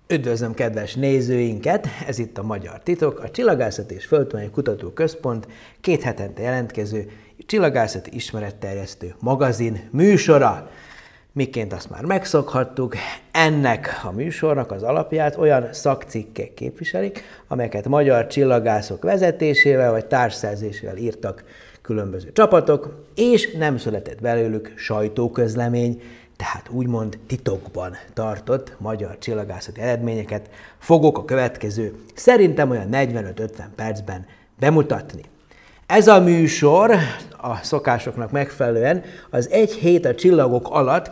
Üdvözlöm kedves nézőinket! Ez itt a Magyar Titok, a Csillagászati és Földtudományi Kutatóközpont 2 hetente jelentkező csillagászati ismeretterjesztő magazin műsora. Miként azt már megszokhattuk, ennek a műsornak az alapját olyan szakcikkek képviselik, amelyeket magyar csillagászok vezetésével vagy társszerzésével írtak különböző csapatok, és nem született belőlük sajtóközlemény, tehát úgymond titokban tartott magyar csillagászati eredményeket fogok a következő, szerintem olyan 45-50 percben bemutatni. Ez a műsor a szokásoknak megfelelően az Egy hét a csillagok alatt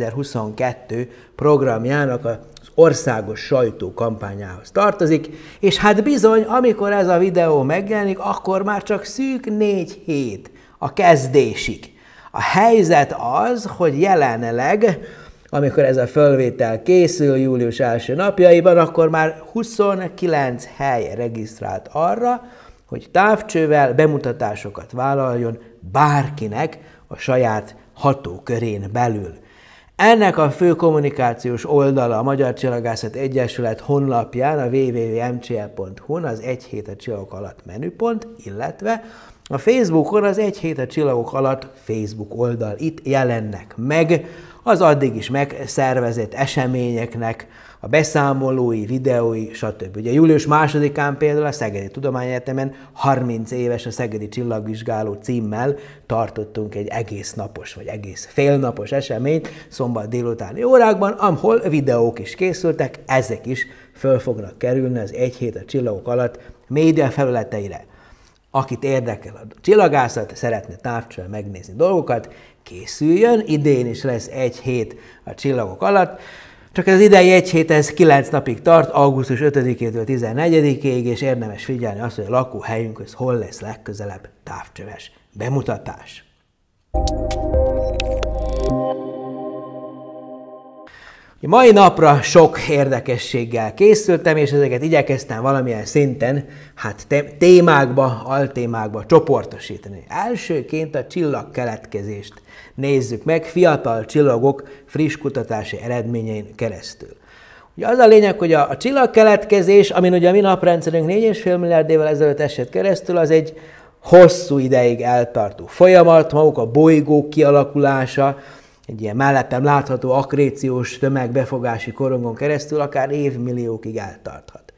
2022 programjának az országos sajtókampányához tartozik, és hát bizony, amikor ez a videó megjelenik, akkor már csak szűk 4 hét a kezdésig. A helyzet az, hogy jelenleg, amikor ez a fölvétel készül július első napjaiban, akkor már 29 hely regisztrált arra, hogy távcsővel bemutatásokat vállaljon bárkinek a saját hatókörén belül. Ennek a fő kommunikációs oldala a Magyar Csillagászati Egyesület honlapján, a www.mcl.hu-n az Egy hét a csillagok alatt menüpont, illetve a Facebookon az Egy hét a csillagok alatt Facebook oldal itt jelennek meg az addig is megszervezett eseményeknek a beszámolói, videói, stb. Ugye július 2-án például a Szegedi Tudományegyetemen 30 éves a Szegedi Csillagvizsgáló címmel tartottunk egy egész napos, vagy egész félnapos eseményt szombat délutáni órákban, ahol videók is készültek, ezek is föl fognak kerülni az Egy hét a csillagok alatt média felületeire. Akit érdekel a csillagászat, szeretne távcsővel megnézni dolgokat, készüljön, idén is lesz egy hét a csillagok alatt, csak az idei egy hét ez 9 napig tart, augusztus 5-től 14-ig, és érdemes figyelni azt, hogy a lakóhelyünkhöz hol lesz legközelebb távcsöves bemutatás. A mai napra sok érdekességgel készültem, és ezeket igyekeztem valamilyen szinten témákba, altémákba csoportosítani. Elsőként a csillagkeletkezést nézzük meg fiatal csillagok friss kutatási eredményein keresztül. Ugye az a lényeg, hogy a csillagkeletkezés, amin ugye a mi naprendszerünk 4,5 milliárd évvel ezelőtt esett keresztül, az egy hosszú ideig eltartó folyamat, maguk a bolygók kialakulása, egy ilyen mellettem látható akréciós tömegbefogási korongon keresztül akár évmilliókig eltarthat.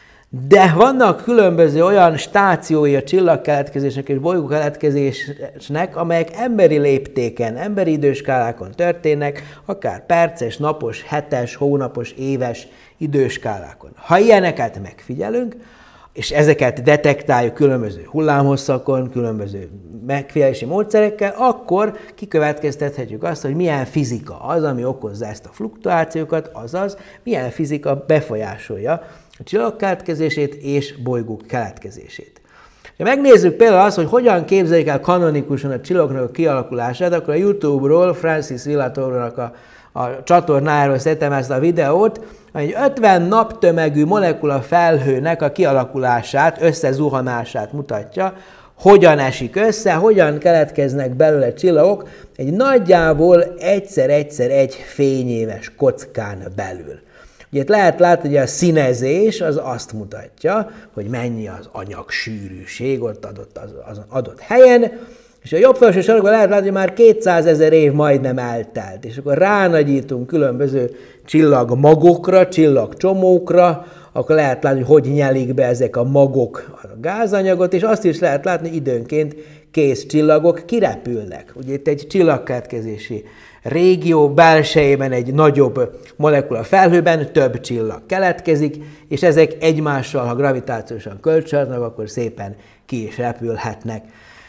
De vannak különböző olyan stációi a csillagkeletkezésnek és bolygókeletkezésnek, amelyek emberi léptéken, emberi időskálákon történnek, akár perces, napos, hetes, hónapos, éves időskálákon. Ha ilyeneket megfigyelünk, és ezeket detektáljuk különböző hullámhosszakon, különböző megfigyelési módszerekkel, akkor kikövetkeztethetjük azt, hogy milyen fizika az, ami okozza ezt a fluktuációkat, azaz milyen fizika befolyásolja a csillagkeletkezését és bolygók keletkezését. Ha megnézzük például azt, hogy hogyan képzeljük el kanonikusan a csillagoknak a kialakulását, akkor a YouTube-ról Francis Villatornak a csatornájáról szedtem ezt a videót, egy 50 naptömegű molekula felhőnek a kialakulását, összezuhanását mutatja, hogyan esik össze, hogyan keletkeznek belőle csillagok egy nagyjából 1x1x1 fényéves kockán belül. Ugye itt lehet látni, hogy a színezés az azt mutatja, hogy mennyi az anyagsűrűség ott az adott helyen, és a jobb felső sarokban lehet látni, hogy már 200 000 év majdnem eltelt, és akkor ránagyítunk különböző csillagmagokra, csillagcsomókra, akkor lehet látni, hogy nyelik be ezek a magok a gázanyagot, és azt is lehet látni, hogy időnként kész csillagok kirepülnek. Ugye itt egy csillagkeletkezési régió belsejében egy nagyobb molekula felhőben több csillag keletkezik, és ezek egymással, ha gravitációsan kölcsönadnak, akkor szépen ki is repülhetnek.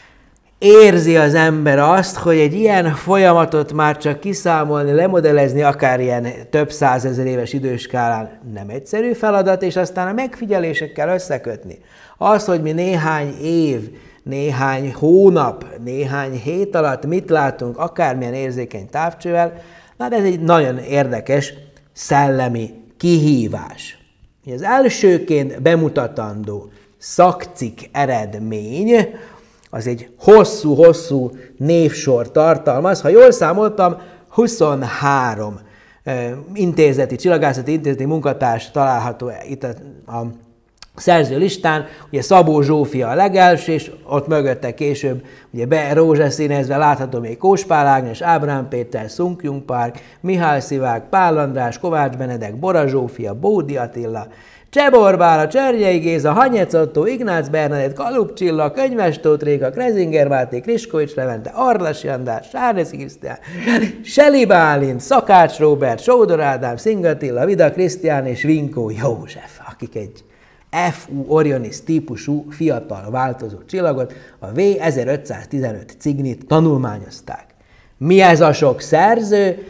Érzi az ember azt, hogy egy ilyen folyamatot már csak kiszámolni, lemodellezni, akár ilyen több százezer éves időskálán nem egyszerű feladat, és aztán a megfigyelésekkel összekötni. Az, hogy mi néhány év, néhány hónap, néhány hét alatt mit látunk, akármilyen érzékeny távcsővel, hát ez egy nagyon érdekes szellemi kihívás. Az elsőként bemutatandó szakcikk eredmény, az egy hosszú-hosszú névsor tartalmaz. Ha jól számoltam, 23 intézeti, csillagászati intézeti munkatárs található itt a szerző listán, ugye Szabó Zsófia a legelső, és ott mögötte később ugye be rózsaszínezve látható még Kós Pál Ágnes, Ábrám Péter, Szunkyung Park, Mihály Szivák, Pál András, Kovács Benedek, Bora Zsófia, Bódi Attila, Csebor Bála, Csernyei Géza, Hanyec Ottó, Ignác Bernadett, Kalup Csilla, Könyves Tóth Réka, Krezinger Máté, Kriskovics Levente, Arlasi András, Sárneci Krisztián, Seli Bálint, Szakács Róbert, Sódor Ádám, Szingatilla, Vida Krisztián és Vinkó József, akik egy FU Orionis típusú fiatal változó csillagot, a V1515 Cygnit tanulmányozták. Mi ez a sok szerző?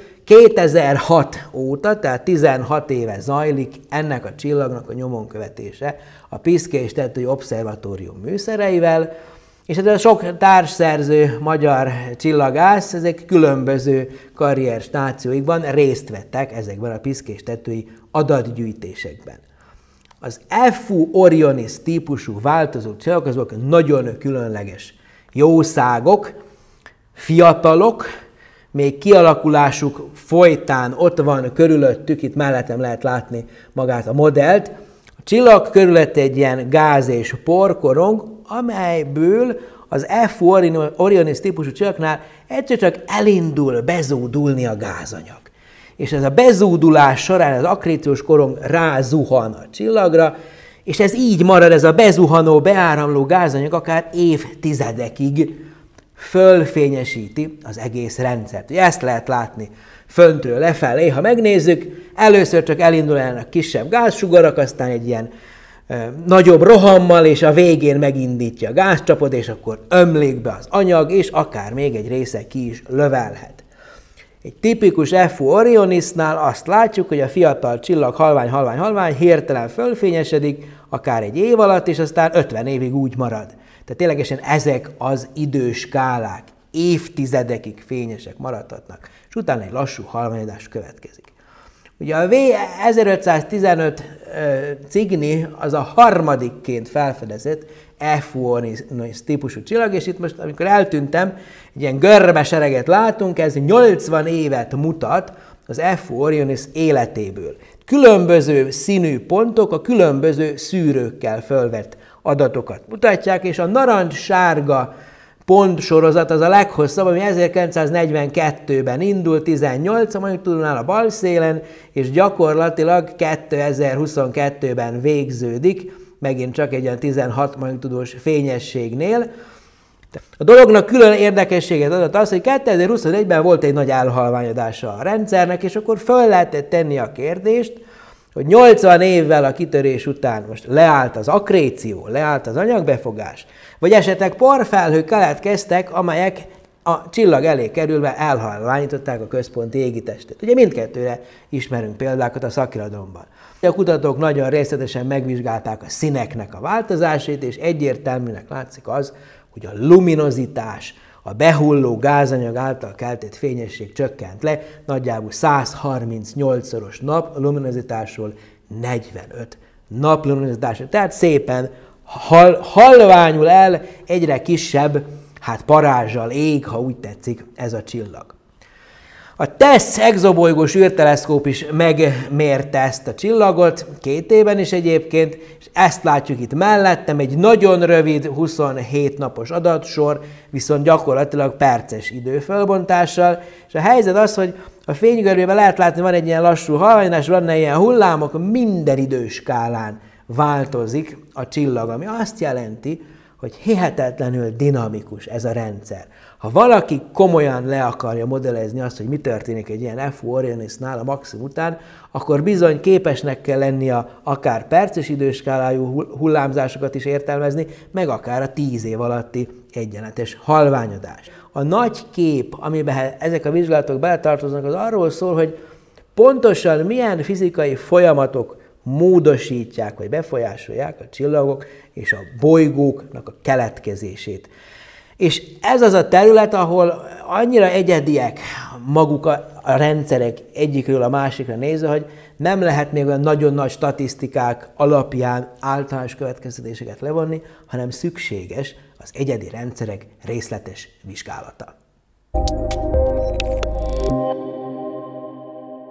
2006 óta, tehát 16 éve zajlik ennek a csillagnak a nyomon követése a Piszkés Tetői Obszervatórium műszereivel, és ez a sok társszerző magyar csillagász, ezek különböző karrierstációikban részt vettek ezekben a Piszkés Tetői adatgyűjtésekben. Az FU Orionis típusú változó csillagok azok nagyon különleges jószágok, fiatalok, még kialakulásuk folytán ott van körülöttük, itt mellettem lehet látni magát a modellt. A csillag körülött egy ilyen gáz és porkorong, amelyből az FU Orionis típusú csillagnál egyszer csak elindul bezúdulni a gázanyag. És ez a bezúdulás során az akréciós korong rázuhan a csillagra, és ez így marad, ez a bezuhanó, beáramló gázanyag akár évtizedekig fölfényesíti az egész rendszert. Ugye ezt lehet látni föntről lefelé, ha megnézzük, először csak elindulnak kisebb gázsugarak, aztán egy ilyen nagyobb rohammal, és a végén megindítja a gázcsapot, és akkor ömlik be az anyag, és akár még egy része ki is lövelhet. Egy tipikus FU Orionisnál azt látjuk, hogy a fiatal csillag halvány, hirtelen fölfényesedik, akár egy év alatt, és aztán 50 évig úgy marad. Tehát ténylegesen ezek az időskálák évtizedekig fényesek maradhatnak, és utána egy lassú halványodás következik. Ugye a V1515 Cygni az a harmadikként felfedezett FU Orionis típusú csillag, és itt most, amikor eltűntem, egy ilyen görbe sereget látunk, ez 80 évet mutat az FU Orionis életéből. Különböző színű pontok a különböző szűrőkkel fölvett adatokat mutatják, és a narancs-sárga pontsorozat az a leghosszabb, ami 1942-ben indul, 18 a magnitúdónál a bal szélen, és gyakorlatilag 2022-ben végződik, megint csak egy olyan 16 magnitúdós fényességnél. A dolognak külön érdekességet adott az, hogy 2021-ben volt egy nagy elhalványodása a rendszernek, és akkor föl lehetett tenni a kérdést, hogy 80 évvel a kitörés után most leállt az akréció, leállt az anyagbefogás, vagy esetleg porfelhők keletkeztek, amelyek a csillag elé kerülve elhalványították a központi égitestet. Ugye mindkettőre ismerünk példákat a szakirodalomban. A kutatók nagyon részletesen megvizsgálták a színeknek a változását, és egyértelműnek látszik az, hogy a luminozitás, a behulló gázanyag által keltett fényesség csökkent le, nagyjából 138-szoros nap luminozitásról 45 nap luminozitásra. Tehát szépen halványul el, egyre kisebb, parázsal ég, ha úgy tetszik, ez a csillag. A TESS exobolygós űrteleszkóp is megmérte ezt a csillagot, 2 éven is egyébként, és ezt látjuk itt mellettem, egy nagyon rövid, 27 napos adatsor, viszont gyakorlatilag perces időfölbontással, és a helyzet az, hogy a fénygörbében lehet látni, van egy ilyen lassú halványodás, van ilyen hullámok, minden időskálán változik a csillag, ami azt jelenti, hogy hihetetlenül dinamikus ez a rendszer. Ha valaki komolyan le akarja modellezni azt, hogy mi történik egy ilyen FU Orionisnál a maximum után, akkor bizony képesnek kell lennie akár perces időskálájú hullámzásokat is értelmezni, meg akár a 10 év alatti egyenletes halványodás. A nagy kép, amiben ezek a vizsgálatok beletartoznak, az arról szól, hogy pontosan milyen fizikai folyamatok módosítják, vagy befolyásolják a csillagok és a bolygóknak a keletkezését. És ez az a terület, ahol annyira egyediek maguk a rendszerek egyikről a másikra nézve, hogy nem lehet még olyan nagyon nagy statisztikák alapján általános következtetéseket levonni, hanem szükséges az egyedi rendszerek részletes vizsgálata.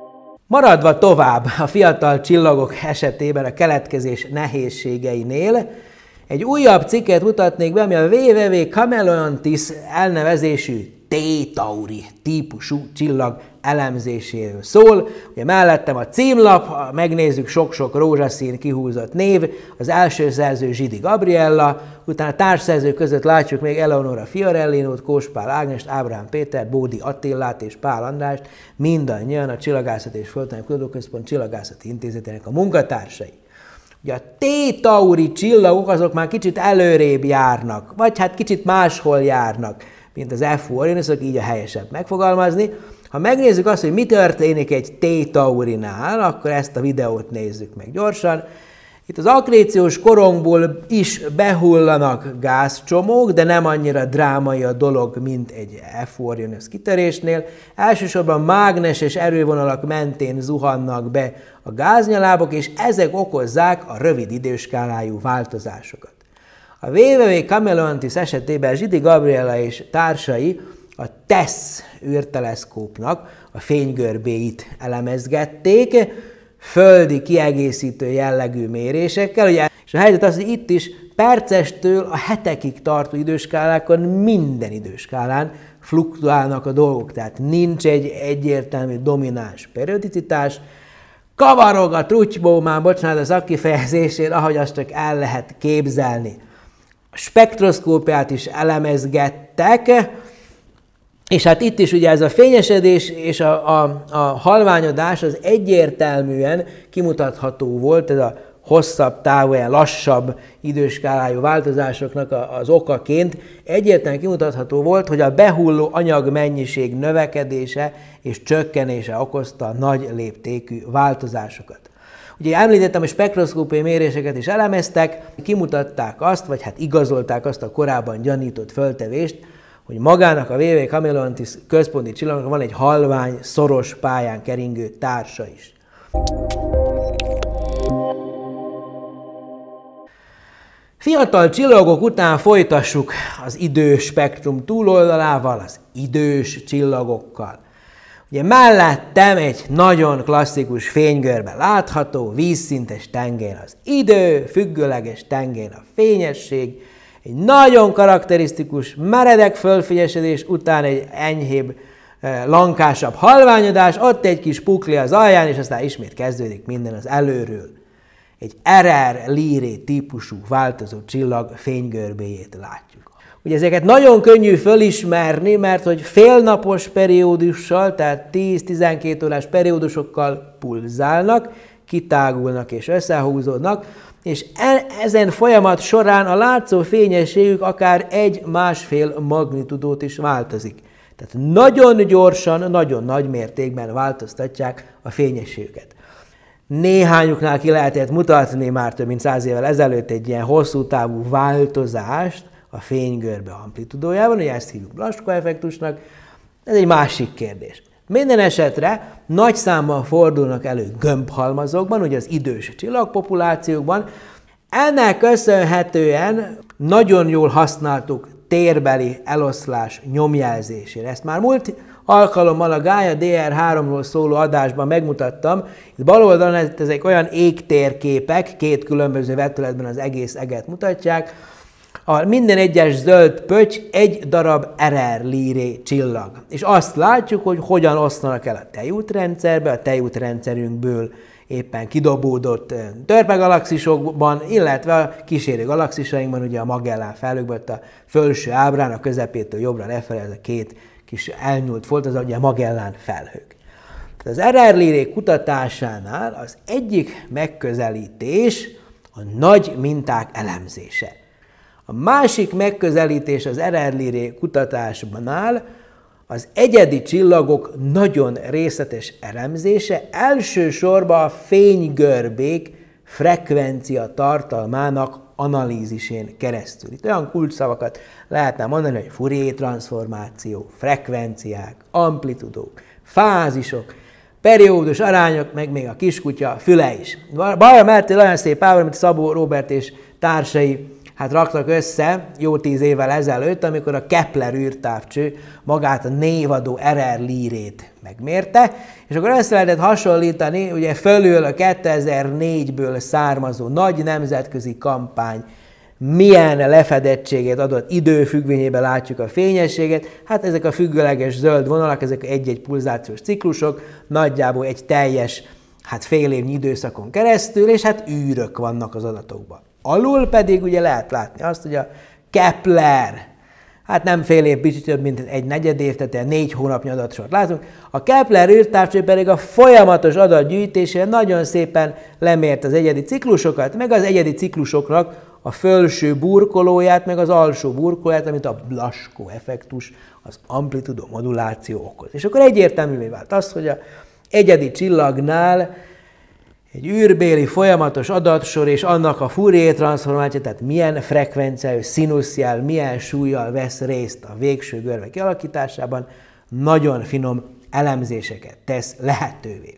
Maradva tovább a fiatal csillagok esetében a keletkezés nehézségeinél, egy újabb cikket mutatnék be, ami a WWW Cameloantis elnevezésű T-Tauri típusú csillag elemzéséről szól. Ugye mellettem a címlap, megnézzük sok-sok rózsaszín kihúzott név, az első szerző Zsidi Gabriella, utána társszerzők között látjuk még Eleonora Fiorellinót, Kós Pál Ágnest, Ábrahám Pétert, Bódi Attillát és Pál Andrást, mindannyian a Csillagászati és Földtani Kutatóközpont Csillagászati Intézetének a munkatársai. Ugye a T-Tauri csillagok azok már kicsit előrébb járnak, vagy hát kicsit máshol járnak, mint az F Orionisok, így a helyesebb megfogalmazni. Ha megnézzük azt, hogy mi történik egy T-Taurinál, akkor ezt a videót nézzük meg gyorsan. Itt az akréciós korongból is behullanak gázcsomók, de nem annyira drámai a dolog, mint egy F Orionis kitörésnél. Elsősorban mágneses erővonalak mentén zuhannak be a gáznyalábok, és ezek okozzák a rövid időskálájú változásokat. A WWW Cameloantis esetében Zsidi Gabriella és társai a TESS űrteleszkópnak a fénygörbéit elemezgették, földi kiegészítő jellegű mérésekkel, ugye, és a helyzet az, hogy itt is percestől a hetekig tartó időskálákon minden időskálán fluktuálnak a dolgok, tehát nincs egy egyértelmű domináns periodicitás, kavarog a trutybó, már bocsánat a szakkifejezésért, ahogy azt csak el lehet képzelni. A spektroszkópiát is elemezgettek, és hát itt is ugye ez a fényesedés és a halványodás az egyértelműen kimutatható volt, ez a hosszabb távú, ilyen lassabb időskálájú változásoknak az okaként egyértelműen kimutatható volt, hogy a behulló anyagmennyiség növekedése és csökkenése okozta a nagy léptékű változásokat. Ugye említettem, hogy spektroszkópiai méréseket is elemeztek, kimutatták azt, vagy hát igazolták azt a korábban gyanított föltevést, hogy magának a WWW Cameloantis központi csillagnak van egy halvány, szoros pályán keringő társa is. Fiatal csillagok után folytassuk az időspektrum túloldalával, az idős csillagokkal. Ugye mellettem egy nagyon klasszikus fénygörbe látható, vízszintes tengely az idő, függőleges tengely a fényesség, egy nagyon karakterisztikus, meredek fölfényesedés után egy enyhébb, lankásabb halványodás, ott egy kis pukli az alján, és aztán ismét kezdődik minden az előről. Egy RR Lyrae típusú változó csillag fénygörbéjét látjuk. Ugye ezeket nagyon könnyű fölismerni, mert hogy félnapos periódussal, tehát 10-12 órás periódusokkal pulzálnak, kitágulnak és összehúzódnak, és ezen folyamat során a látszó fényességük akár 1-1,5 magnitudót is változik. Tehát nagyon gyorsan, nagyon nagy mértékben változtatják a fényességüket. Néhányuknál ki lehetett mutatni már több mint 100 évvel ezelőtt egy ilyen hosszú távú változást a fénygörbe amplitudójában, ugye ezt hívjuk Blaschko-effektusnak, ez egy másik kérdés. Minden esetre nagy számban fordulnak elő gömbhalmazokban, ugye az idős csillagpopulációkban. Ennek köszönhetően nagyon jól használtuk térbeli eloszlás nyomjelzésére. Ezt már múlt alkalommal a Gaia DR3-ról szóló adásban megmutattam. Itt bal oldalon ezek olyan égtérképek, két különböző vetületben az egész eget mutatják. Minden egyes zöld pötty egy darab RR Lyrae csillag. És azt látjuk, hogy hogyan osztanak el a tejútrendszerbe, a tejútrendszerünkből éppen kidobódott törpegalaxisokban, illetve a kísérő galaxisainkban, ugye a Magellán felhőkben, a felső ábrán, a közepétől jobbra lefelé, ez a két kis elnyúlt folt, az ugye a Magellán felhők. Az RR Lyrae kutatásánál az egyik megközelítés a nagy minták elemzése. A másik megközelítés az RR Lyrae kutatásbanál az egyedi csillagok nagyon részletes elemzése, elsősorban a fénygörbék frekvencia tartalmának analízisén keresztül. Itt olyan kulcsszavakat lehetne mondani, hogy Fourier-transzformáció, frekvenciák, amplitudók, fázisok, periódus arányok, meg még a kiskutya füle is. Balra mellett olyan szép ábra, amit Szabó Róbert és társai hát raktak össze jó 10 évvel ezelőtt, amikor a Kepler űrtávcső magát a névadó RR Lyrét megmérte, és akkor össze lehetett hasonlítani, ugye fölül a 2004-ből származó nagy nemzetközi kampány milyen lefedettséget adott, időfüggvényében látjuk a fényességet, hát ezek a függőleges zöld vonalak, ezek egy-egy pulzációs ciklusok, nagyjából egy teljes, hát fél évnyi időszakon keresztül, és hát űrök vannak az adatokban. Alul pedig ugye lehet látni azt, hogy a Kepler, hát nem fél év, kicsit több, mint egy negyed év, tehát 4 hónapnyi adatsort látunk. A Kepler űrtávcső pedig a folyamatos adatgyűjtésére nagyon szépen lemért az egyedi ciklusokat, meg az egyedi ciklusoknak a felső burkolóját, meg az alsó burkolóját, amit a Blaskó effektus, az amplitudo moduláció okoz. És akkor egyértelművé vált az, hogy az egyedi csillagnál egy űrbéli folyamatos adatsor és annak a Fourier transformáció, tehát milyen frekvenciájú színuszjel, milyen súllyal vesz részt a végső görbe kialakításában, nagyon finom elemzéseket tesz lehetővé.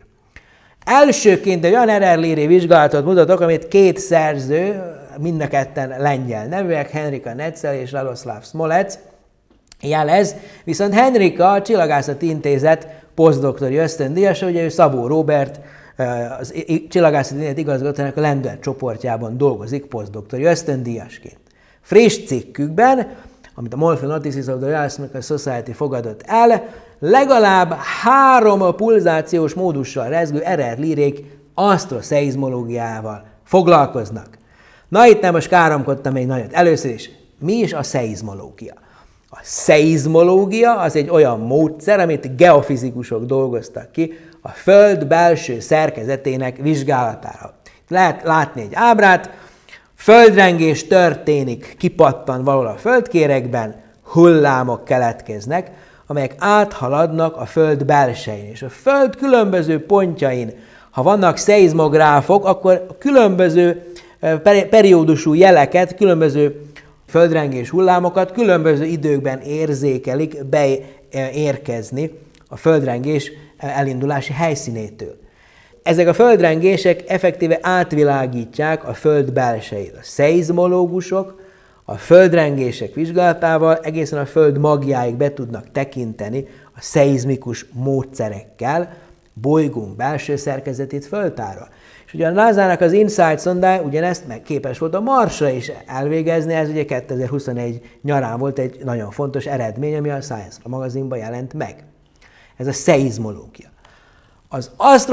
Elsőként egy olyan RR Lyrae vizsgálatot mutatok, amit 2 szerző, mind a ketten lengyel nevűek, Henrika Netzel és Radoslav Smolec jelez, viszont Henrika a Csillagászati Intézet posztdoktori ösztöndíjasa, ugye ő Szabó Róbert, az Csillagászati Intézet igazgatójának a Lendület csoportjában dolgozik posztdoktori ösztöndíjasként. Friss cikkükben, amit a Monthly Notices of the Royal Astronomical Society fogadott el, legalább 3 pulzációs módussal rezgő RR Lyrék asztroszeizmológiával foglalkoznak. Na itt nem most káromkodtam egy nagyot. Először is, mi is a szeizmológia? A szeizmológia az egy olyan módszer, amit geofizikusok dolgoztak ki a Föld belső szerkezetének vizsgálatára. Lehet látni egy ábrát, földrengés történik, kipattan valahol a földkéregben, hullámok keletkeznek, amelyek áthaladnak a Föld belsején. És a Föld különböző pontjain, ha vannak szeizmográfok, akkor a különböző periódusú jeleket, különböző földrengés hullámokat különböző időkben érzékelik beérkezni a földrengés elindulási helyszínétől. Ezek a földrengések effektíve átvilágítják a Föld belsejét. A szeizmológusok a földrengések vizsgálatával egészen a Föld magjáig be tudnak tekinteni a szeizmikus módszerekkel bolygónk belső szerkezetét föltárva. És ugye a NASA-nak az InSight szondája ugyanezt meg képes volt a Marsra is elvégezni, ez ugye 2021 nyarán volt egy nagyon fontos eredmény, ami a Science magazinban jelent meg. Ez a szeizmológia. Az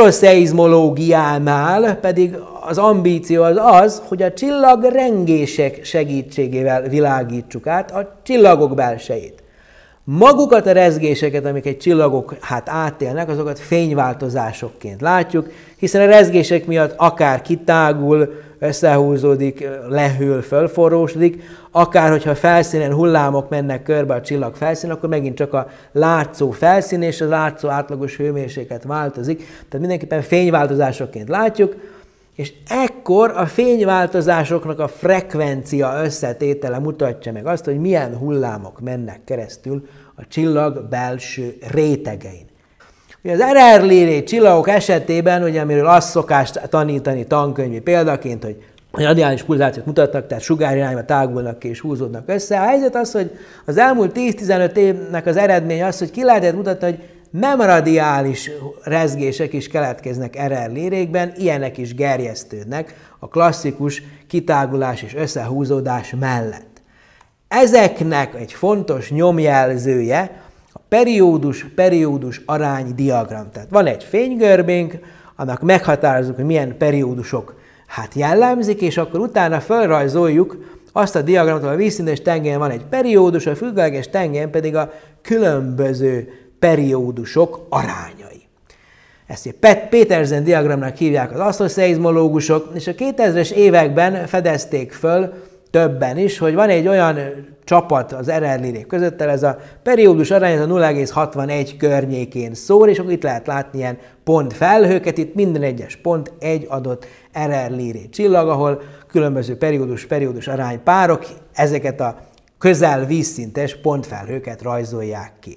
asztroszeizmológiánál pedig az ambíció az, hogy a csillagrengések segítségével világítsuk át a csillagok belsejét. Magukat a rezgéseket, amik egy csillagok átélnek, azokat fényváltozásokként látjuk, hiszen a rezgések miatt akár kitágul, összehúzódik, lehűl, fölforrósodik, akár hogyha felszínen hullámok mennek körbe a csillag felszínen, akkor megint csak a látszó felszín és a látszó átlagos hőmérséklet változik. Tehát mindenképpen fényváltozásokként látjuk, és ekkor a fényváltozásoknak a frekvencia összetétele mutatja meg azt, hogy milyen hullámok mennek keresztül a csillag belső rétegein. Ugye az RR Lyrae csillagok esetében, ugye, amiről azt szokás tanítani tankönyvi példaként, hogy radiális pulzációt mutatnak, tehát sugárirányba tágulnak ki és húzódnak össze. A helyzet az, hogy az elmúlt 10-15 évnek az eredmény az, hogy ki lehetett mutatni, hogy nem radiális rezgések is keletkeznek RR Lyrae-kben, ilyenek is gerjesztődnek a klasszikus kitágulás és összehúzódás mellett. Ezeknek egy fontos nyomjelzője a periódus arány diagram. Tehát van egy fénygörbénk, annak meghatározzuk, hogy milyen periódusok jellemzik, és akkor utána felrajzoljuk azt a diagramot, ahol a vízszintes tengelyen van egy periódus, a függőleges tengelyen pedig a különböző periódusok arányai. Ezt Petersen diagramnak hívják az asztroszeizmológusok, és a 2000-es években fedezték föl többen is, hogy van egy olyan csapat az RR Lyrae között, ez a periódus arány a 0,61 környékén szól, és akkor itt lehet látni ilyen pontfelhőket, itt minden egyes pont egy adott RR Lyrae csillag, ahol különböző periódus arány párok ezeket a közel vízszintes pontfelhőket rajzolják ki.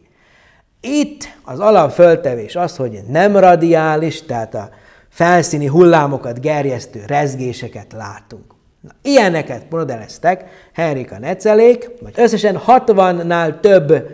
Itt az alapföltevés az, hogy nem radiális, tehát a felszíni hullámokat gerjesztő rezgéseket látunk. Na, ilyeneket modelleztek Henrika Netzelék, vagy összesen 60-nál több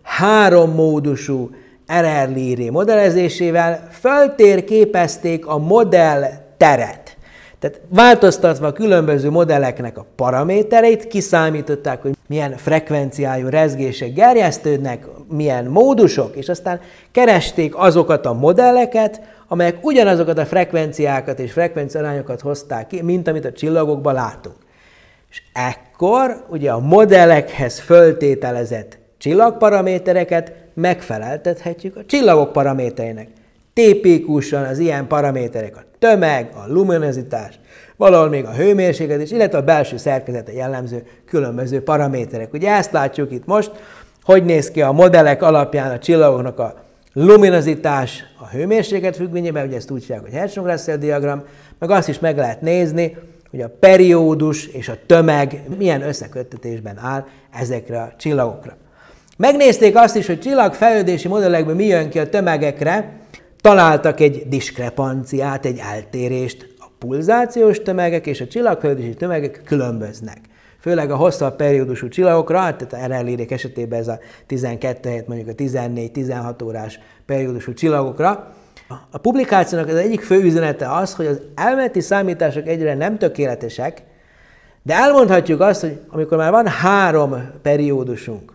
3 módusú RR-Liré modellezésével föltérképezték a modell teret. Tehát változtatva a különböző modelleknek a paramétereit, kiszámították, hogy milyen frekvenciájú rezgések gerjesztődnek, milyen módusok, és aztán keresték azokat a modelleket, amelyek ugyanazokat a frekvenciákat és frekvenciarányokat hozták ki, mint amit a csillagokban látunk. És ekkor ugye a modellekhez föltételezett csillagparamétereket megfeleltethetjük a csillagok paramétereinek. Tipikusan az ilyen paraméterek a tömeg, a luminozitás, valahol még a hőmérséklet is, illetve a belső szerkezete jellemző különböző paraméterek. Ugye ezt látjuk itt most, hogy néz ki a modellek alapján a csillagoknak a luminozitás a hőmérséklet függvényében, ugye ezt úgy hívják, hogy Hertzsprung-Russell diagram, meg azt is meg lehet nézni, hogy a periódus és a tömeg milyen összeköttetésben áll ezekre a csillagokra. Megnézték azt is, hogy csillagfejlődési modellekből mi jön ki a tömegekre, találtak egy diskrepanciát, egy eltérést. A pulzációs tömegek és a csillagfejlődési tömegek különböznek. Főleg a hosszabb periódusú csillagokra, tehát a RR-Lirék esetében ez a 12 helyett mondjuk a 14-16 órás periódusú csillagokra. A publikációnak az egyik fő üzenete az, hogy az elméleti számítások egyre nem tökéletesek, de elmondhatjuk azt, hogy amikor már van 3 periódusunk,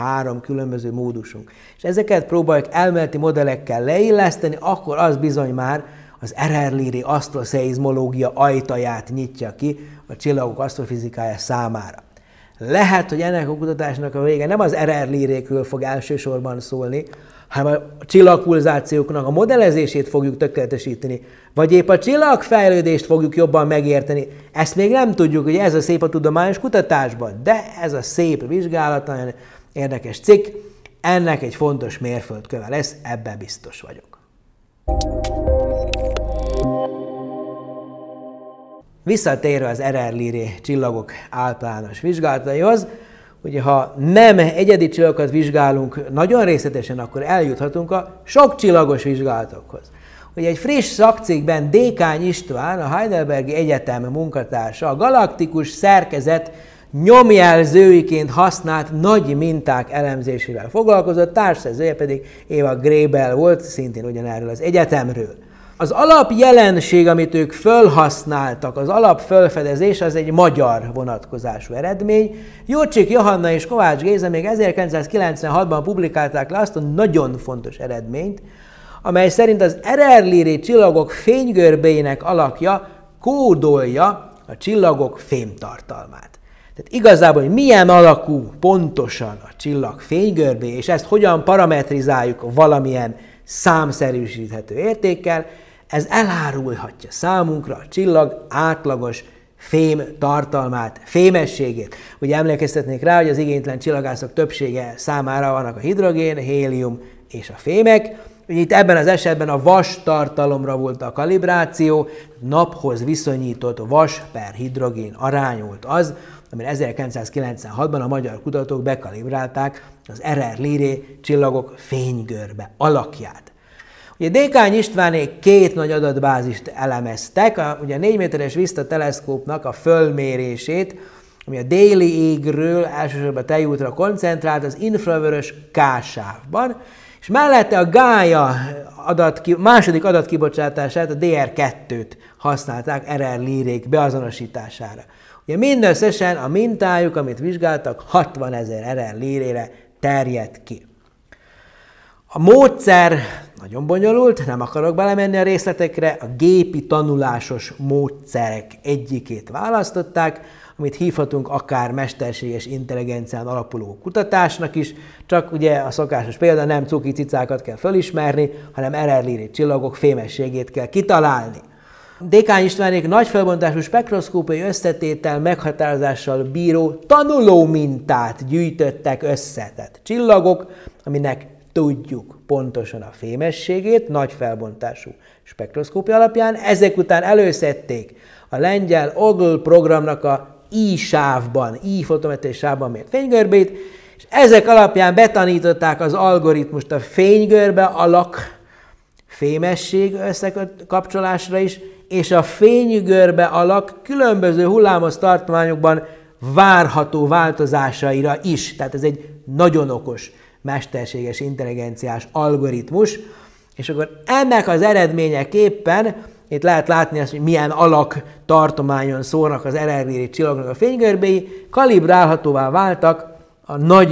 3 különböző módusunk, és ezeket próbáljuk elméleti modellekkel leilleszteni, akkor az bizony már az RR-Liré asztroszeizmológia ajtaját nyitja ki a csillagok asztrofizikája számára. Lehet, hogy ennek a kutatásnak a vége nem az RR-Lirékről fog elsősorban szólni, hanem a csillagpulzációknak a modellezését fogjuk tökéletesíteni, vagy épp a csillagfejlődést fogjuk jobban megérteni. Ezt még nem tudjuk, hogy ez a szép a tudományos kutatásban, de ez a szép vizsgálat, nagyon érdekes cikk, ennek egy fontos mérföldköve lesz, ebben biztos vagyok. Visszatérve az RR-Liré csillagok általános vizsgálataihoz, ugye ha nem egyedi csillagokat vizsgálunk nagyon részletesen, akkor eljuthatunk a sok csillagos vizsgálatokhoz. Ugye egy friss szakcikkben Dékány István, a Heidelbergi Egyetem munkatársa, a galaktikus szerkezet nyomjelzőiként használt nagy minták elemzésével foglalkozott, társszerzője pedig Eva Grebel volt, szintén ugyanerről az egyetemről. Az alapjelenség, amit ők fölhasználtak, az alapfölfedezés, az egy magyar vonatkozású eredmény. Jurcsik Johanna és Kovács Géza még 1996-ban publikálták le azt a nagyon fontos eredményt, amely szerint az RR-Liré csillagok fénygörbéinek alakja kódolja a csillagok fémtartalmát. Tehát igazából, hogy milyen alakú pontosan a csillag fénygörbé, és ezt hogyan parametrizáljuk valamilyen számszerűsíthető értékkel, ez elárulhatja számunkra a csillag átlagos fém tartalmát, fémességét. Ugye emlékeztetnék rá, hogy az igénytelen csillagászok többsége számára vannak a hidrogén, a hélium és a fémek. Ugye itt ebben az esetben a vas tartalomra volt a kalibráció, naphoz viszonyított vas per hidrogén arány volt az, amire 1996-ban a magyar kutatók bekalibrálták az RR-Liré csillagok fénygörbe alakját. Ugye Dékány Istvánék 2 nagy adatbázist elemeztek, ugye a 4 méteres Vista teleszkópnak a fölmérését, ami a déli égről elsősorban Tejútra koncentrált az infravörös K-sávban, és mellette a Gaia második adatkibocsátását, a DR2-t használták RR-Lirék beazonosítására. Ugye mindösszesen a mintájuk, amit vizsgáltak, 60 000 RR-Lirére terjedt ki. A módszer nagyon bonyolult, nem akarok belemenni a részletekre, a gépi tanulásos módszerek egyikét választották, amit hívhatunk akár mesterséges intelligencián alapuló kutatásnak is, csak ugye a szokásos példa, nem cuki cicákat kell felismerni, hanem RR-Liré csillagok fémességét kell kitalálni. Dékány Istvánék nagy felbontású spektroszkópiai összetétel meghatározással bíró tanuló mintát gyűjtöttek össze. Tehát csillagok, aminek tudjuk pontosan a fémességét, nagy felbontású spektroszkópia alapján. Ezek után előszedték a lengyel OGL programnak a I-sávban, I-fotometriai sávban mért fénygörbét, és ezek alapján betanították az algoritmust a fénygörbe alak fémesség összekapcsolásra is, és a fénygörbe alak különböző hullámos tartományokban várható változásaira is. Tehát ez egy nagyon okos, mesterséges intelligenciás algoritmus, és akkor ennek az eredményeképpen itt lehet látni azt, hogy milyen alak tartományon szórnak az RR-Lyrae csillagoknak a fénygörbéi, kalibrálhatóvá váltak a nagy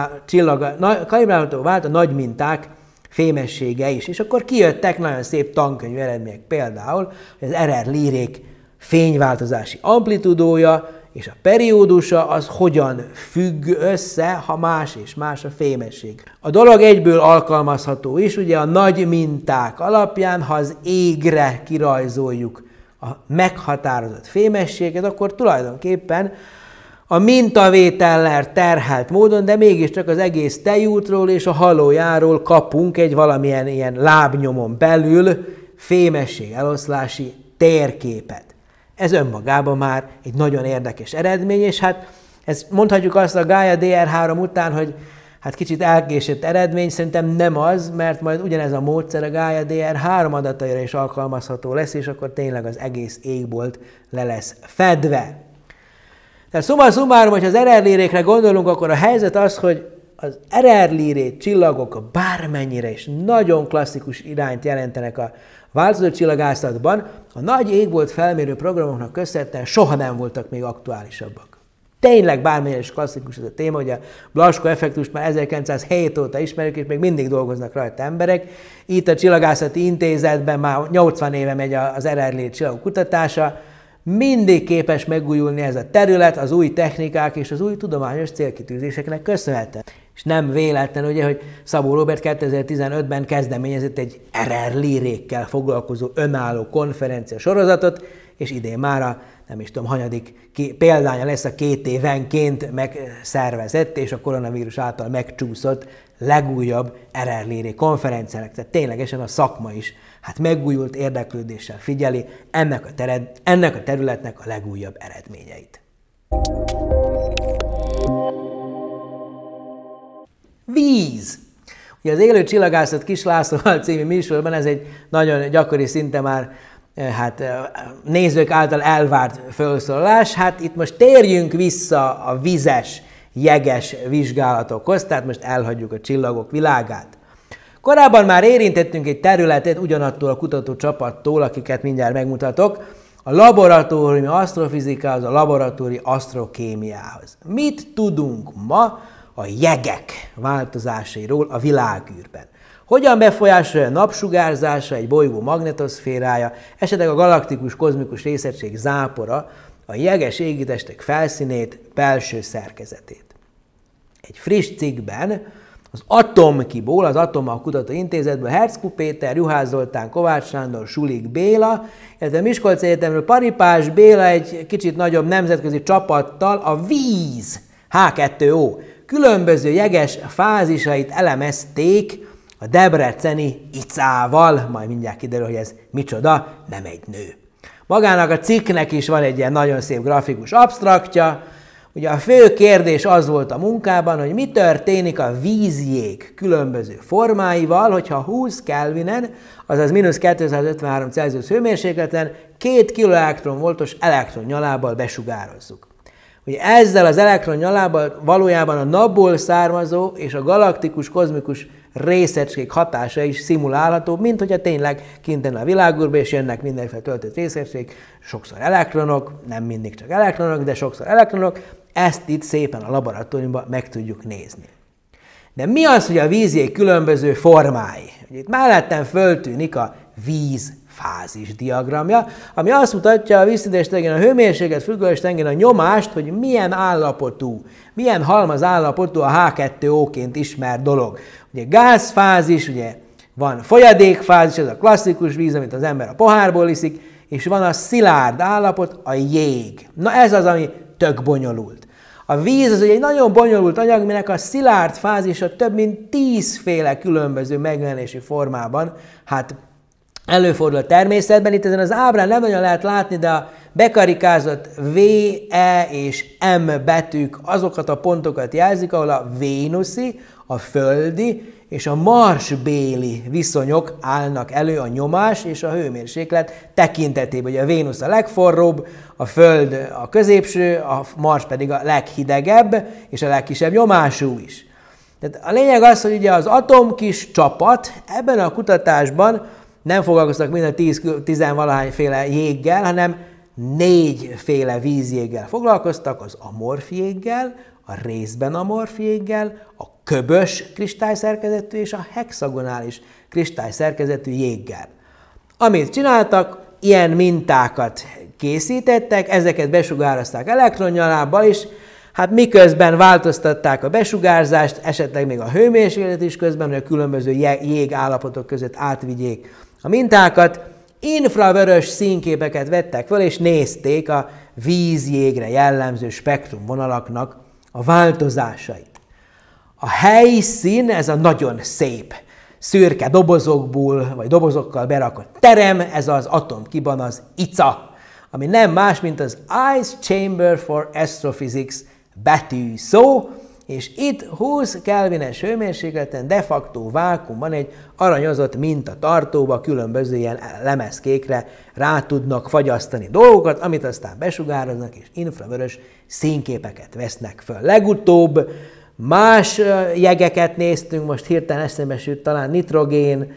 minták fémessége is. És akkor kijöttek nagyon szép tankönyv eredmények, például, hogy az RR-Lyrae fényváltozási amplitudója és a periódusa az hogyan függ össze, ha más és más a fémesség. A dolog egyből alkalmazható is, ugye a nagy minták alapján, ha az égre kirajzoljuk a meghatározott fémességet, akkor tulajdonképpen a mintavétellel terhelt módon, de mégiscsak az egész tejútról és a halójáról kapunk egy valamilyen ilyen lábnyomon belül fémesség eloszlási térképet. Ez önmagában már egy nagyon érdekes eredmény, és hát ezt mondhatjuk azt a Gaia DR3 után, hogy hát kicsit elkésett eredmény, szerintem nem az, mert majd ugyanez a módszer a Gaia DR3 adataira is alkalmazható lesz, és akkor tényleg az egész égbolt le lesz fedve. Tehát summa summarum, hogyha az RR-Lyrae-kre gondolunk, akkor a helyzet az, hogy az RR-Lyrae csillagok bármennyire is nagyon klasszikus irányt jelentenek a változó csillagászatban, a nagy égbolt felmérő programoknak köszönhetően soha nem voltak még aktuálisabbak. Tényleg bármennyire is klasszikus ez a téma, hogy a Blaschko effektust már 1907 óta ismerjük, és még mindig dolgoznak rajta emberek. Itt a Csillagászati Intézetben már 80 éve megy az RR-Lyrae csillagok kutatása, mindig képes megújulni ez a terület az új technikák és az új tudományos célkitűzéseknek köszönhetően. És nem véletlen, ugye, hogy Szabó Róbert 2015-ben kezdeményezett egy RR-Lyrae-kkel foglalkozó önálló konferencia sorozatot, és idén már a nem is tudom, hanyadik példánya lesz a 2 évenként megszervezett és a koronavírus által megcsúszott legújabb RR-Lyrae konferenciának. Tehát ténylegesen a szakma is hát megújult érdeklődéssel figyeli ennek a területnek a legújabb eredményeit. Víz! Ugye az Élő Csillagászat Kis Lászlóval című műsorban ez egy nagyon gyakori, szinte már nézők által elvárt felszólalás. Hát itt most térjünk vissza a vizes, jeges vizsgálatokhoz, tehát most elhagyjuk a csillagok világát. Korábban már érintettünk egy területet ugyanattól a kutatócsapattól, akiket mindjárt megmutatok, a laboratóriumi asztrofizikához, a laboratóriumi asztrokémiához. Mit tudunk ma a jegek változásairól a világűrben? Hogyan befolyásolja a napsugárzása, egy bolygó magnetoszférája, esetleg a galaktikus kozmikus részegység zápora a jeges égitestek felszínét, belső szerkezetét? Egy friss cikkben az Atomkiból, az Atommal Kutató Intézetből Herczkó Péter, Juhász Zoltán, Kovács Sándor, Sulik Béla, illetve Miskolc Egyetemről Paripás Béla egy kicsit nagyobb nemzetközi csapattal a víz, H2O, különböző jeges fázisait elemezték a debreceni icával, majd mindjárt kiderül, hogy ez micsoda, nem egy nő. Magának a cikknek is van egy ilyen nagyon szép grafikus absztraktja. Ugye a fő kérdés az volt a munkában, hogy mi történik a vízjég különböző formáival, hogyha 20 Kelvinen, azaz -253 Celsius hőmérsékleten 2 kiloelektronvoltos elektronnyalával besugározzuk. Ugye ezzel az elektronnyalával valójában a napból származó és a galaktikus kozmikus részecskék hatása is szimulálható, mint hogyha tényleg kint lenne a világűrbe, és jönnek mindenféle töltött részecskék, sokszor elektronok, nem mindig csak elektronok, de sokszor elektronok, ezt itt szépen a laboratóriumban meg tudjuk nézni. De mi az, hogy a vízjég különböző formái? Itt mellettem föltűnik a vízfázis diagramja, ami azt mutatja a vízszinteség tengeren a hőmérséklet függőleges tengeren a nyomást, hogy milyen állapotú, milyen halmaz állapotú a H2O-ként ismert dolog. Ugye gázfázis, ugye van folyadékfázis, ez a klasszikus víz, amit az ember a pohárból iszik, és van a szilárd állapot, a jég. Na ez az, ami tök bonyolult. A víz az egy nagyon bonyolult anyag, minek a szilárd fázisa több mint 10 féle különböző megjelenési formában hát előfordul a természetben. Itt ezen az ábrán nem nagyon lehet látni, de a bekarikázott V, E és M betűk azokat a pontokat jelzik, ahol a vénuszi, a földi és a marsbéli viszonyok állnak elő a nyomás és a hőmérséklet tekintetében. Ugye a Vénusz a legforróbb, a Föld a középső, a Mars pedig a leghidegebb és a legkisebb nyomású is. Tehát a lényeg az, hogy ugye az atomkis csapat ebben a kutatásban nem foglalkoztak mind a 10-valahányféle jéggel, hanem 4 féle vízjéggel foglalkoztak, az amorf jéggel, a részben amorf jéggel, a köbös kristályszerkezetű és a hexagonális kristályszerkezetű jéggel. Amit csináltak, ilyen mintákat készítettek, ezeket besugározták elektronnyalábbal is, hát miközben változtatták a besugárzást, esetleg még a hőmérsékletet is közben, hogy a különböző jégállapotok között átvigyék a mintákat, infravörös színképeket vettek fel, és nézték a vízjégre jellemző spektrumvonalaknak a változásait. A helyszín, ez a nagyon szép, szürke dobozokból, vagy dobozokkal berakott terem, ez az atomkiban az ICA, ami nem más, mint az Ice Chamber for Astrophysics betű szó, és itt 20 kelvines hőmérsékleten de facto vákuumban egy aranyozott mintatartóba különböző ilyen lemezkékre rá tudnak fagyasztani dolgokat, amit aztán besugároznak, és infravörös színképeket vesznek föl. Legutóbb más jegeket néztünk, most hirtelen eszembe jut talán nitrogén,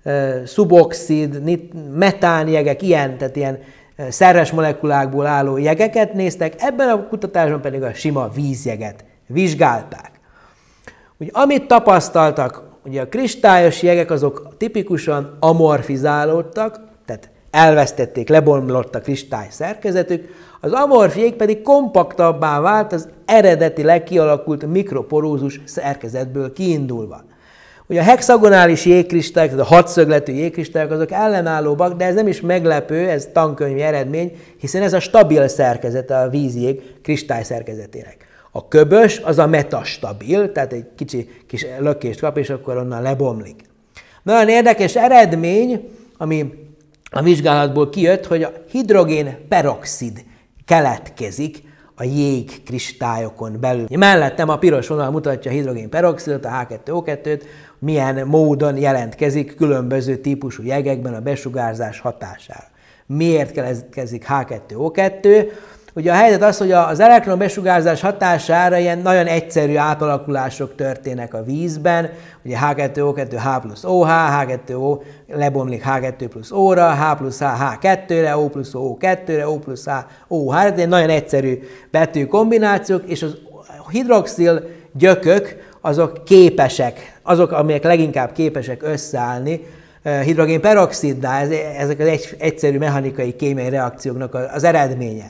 szuboxid, metán jegek, tehát ilyen szerves molekulákból álló jegeket néztek, ebben a kutatásban pedig a sima vízjeget vizsgálták. Ugye, amit tapasztaltak, ugye a kristályos jegek azok tipikusan amorfizálódtak, tehát elvesztették, lebomlott a kristály szerkezetük, az amorf jég pedig kompaktabbá vált az eredetileg kialakult mikroporózus szerkezetből kiindulva. Ugye a hexagonális jégkristályok, tehát a hatszögletű jégkristályok azok ellenállóbbak, de ez nem is meglepő, ez tankönyvi eredmény, hiszen ez a stabil szerkezete a vízjég kristály szerkezetének. A köbös az a metastabil, tehát egy kis lökést kap, és akkor onnan lebomlik. Nagyon érdekes eredmény, ami a vizsgálatból kijött, hogy a hidrogén peroxid keletkezik a jégkristályokon belül. Mellettem a piros vonal mutatja a hidrogén peroxidot, a H2O2-t, milyen módon jelentkezik különböző típusú jegekben a besugárzás hatására. Miért keletkezik H2O2? Ugye a helyzet az, hogy az elektron besugárzás hatására ilyen nagyon egyszerű átalakulások történnek a vízben. Ugye H2O2 H plusz OH, H2O lebomlik H2 plusz O-ra, H plusz H H2-re, O plusz O2-re, O plusz H OH. Ez egy nagyon egyszerű betűkombinációk, és az hidroxil gyökök azok képesek, azok, amelyek leginkább képesek összeállni hidrogén peroxiddá, ezek az egyszerű mechanikai kémiai reakcióknak az eredménye.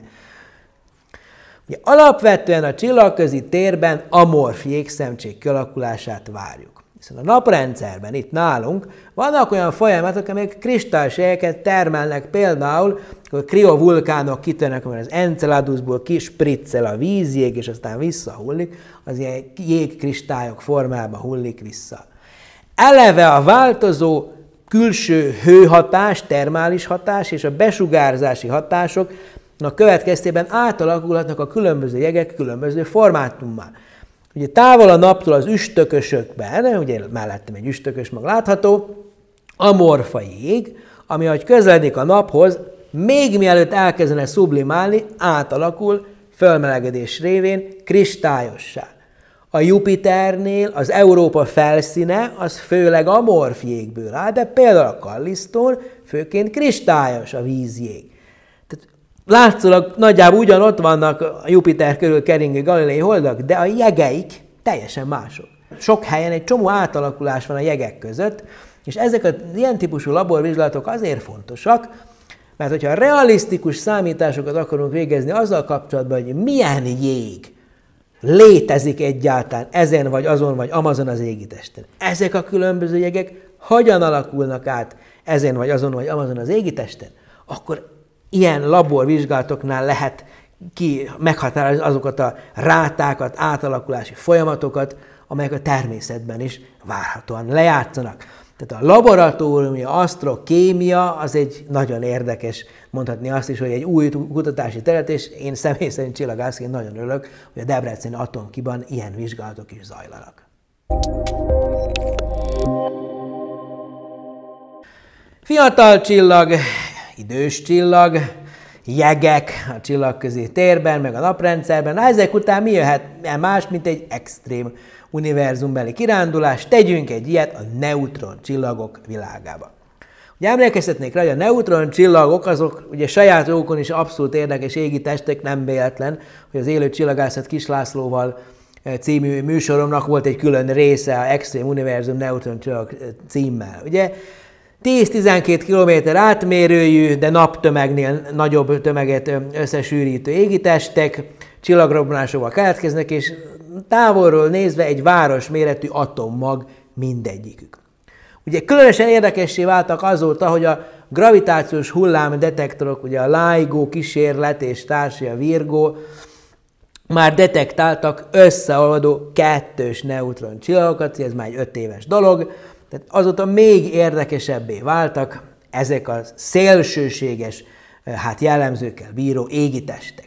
Ugye, alapvetően a csillagközi térben amorf jégszemcsék kialakulását várjuk. Hiszen a naprendszerben, itt nálunk, vannak olyan folyamatok, amelyek kristályos jegyeket termelnek, például, hogy kriovulkánok kitörnek, mert az Enceladusból kispriccel a vízjég, és aztán visszahullik, az ilyen jégkristályok formában hullik vissza. Eleve a változó külső hőhatás, termális hatás és a besugárzási hatások következtében átalakulhatnak a különböző jegek különböző formátummá. Ugye távol a naptól az üstökösökben, ugye mellettem egy üstökös mag látható, amorfa jég, ami ahogy közeledik a naphoz, még mielőtt elkezdene sublimálni, átalakul fölmelegedés révén kristályossá. A Jupiternél az Európa felszíne az főleg amorf jégből áll, de például a Kallisztón főként kristályos a vízjég. Látszólag nagyjából ugyanott vannak a Jupiter körül keringő galilei holdak, de a jegeik teljesen mások. Sok helyen egy csomó átalakulás van a jegek között, és ezek az ilyen típusú laborvizsgálatok azért fontosak, mert hogyha realisztikus számításokat akarunk végezni azzal kapcsolatban, hogy milyen jég létezik egyáltalán ezen vagy azon vagy amazon az égitesten. Ezek a különböző jegek hogyan alakulnak át ezen vagy azon vagy amazon az égitesten, akkor ilyen laborvizsgálatoknál lehet meghatározni azokat a rátákat, átalakulási folyamatokat, amelyek a természetben is várhatóan lejátszanak. Tehát a laboratóriumi asztrokémia az egy nagyon érdekes, mondhatni azt is, hogy egy új kutatási terület, és én személy szerint csillagászként nagyon örülök, hogy a Debreceni Atomkiban ilyen vizsgálatok is zajlanak. Fiatal csillag, idős csillag, jegek a csillagközi térben, meg a naprendszerben. Ezek után mi jöhet más, mint egy extrém univerzumbeli kirándulás? Tegyünk egy ilyet a neutron csillagok világába. Ugye emlékeztetnék rá, hogy a neutron csillagok azok ugye saját jókon is abszolút érdekes égi testek, nem véletlen, hogy az Élő Csillagászat Kis Lászlóval című műsoromnak volt egy külön része, a Extreme Univerzum Neutron Csillag címmel. Ugye 10-12 km átmérőjű, de naptömegnél nagyobb tömeget összesűrítő égitestek, csillagrobbanásokból keletkeznek, és távolról nézve egy városméretű atommag mindegyikük. Ugye különösen érdekessé váltak azóta, hogy a gravitációs hullámdetektorok, ugye a LIGO kísérlet és társai a Virgo már detektáltak összeolvadó kettős neutron csillagokat, ez már egy 5 éves dolog, tehát azóta még érdekesebbé váltak ezek a szélsőséges, jellemzőkkel bíró égitestek.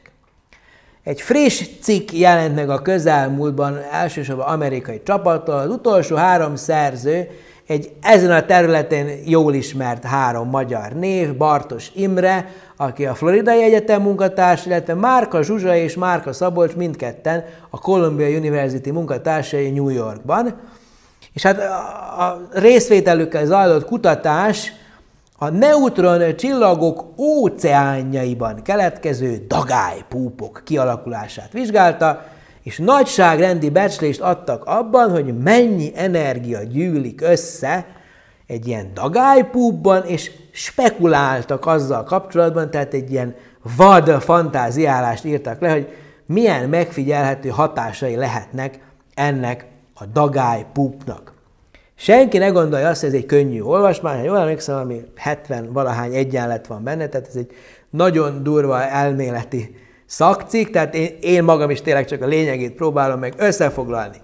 Egy friss cikk jelent meg a közelmúltban, elsősorban amerikai csapattól, az utolsó 3 szerző, egy ezen a területen jól ismert 3 magyar név, Bartos Imre, aki a Floridai Egyetem munkatárs, illetve Márka Zsuzsa és Márka Szabolcs mindketten a Columbia University munkatársai New Yorkban. És hát a részvételükkel zajlott kutatás a neutron csillagok óceánjaiban keletkező dagálypúpok kialakulását vizsgálta, és nagyságrendi becslést adtak abban, hogy mennyi energia gyűlik össze egy ilyen dagálypúpban, és spekuláltak azzal kapcsolatban, tehát egy ilyen vad fantáziálást írtak le, hogy milyen megfigyelhető hatásai lehetnek ennek a dagálypúpnak. Senki ne gondolja azt, hogy ez egy könnyű olvasmány, ha jól emlékszem, ami 70-valahány egyenlet van benne, tehát ez egy nagyon durva elméleti szakcikk, tehát én magam is tényleg csak a lényegét próbálom meg összefoglalni.